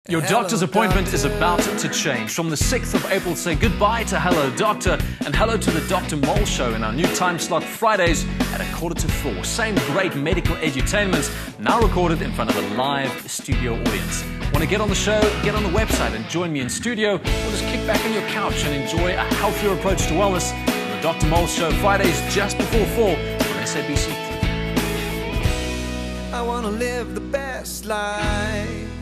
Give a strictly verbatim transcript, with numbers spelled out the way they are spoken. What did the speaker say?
Your doctor's appointment is about to change. From the sixth of April, say goodbye to Hello Doctor and hello to the Dr Mol Show in our new time slot Fridays at a quarter to four. Same great medical edutainment, now recorded in front of a live studio audience. Want to get on the show? Get on the website and join me in studio, or just kick back on your couch and enjoy a healthier approach to wellness on the Dr Mol Show Fridays just before four on S A B C. I want to live the best life.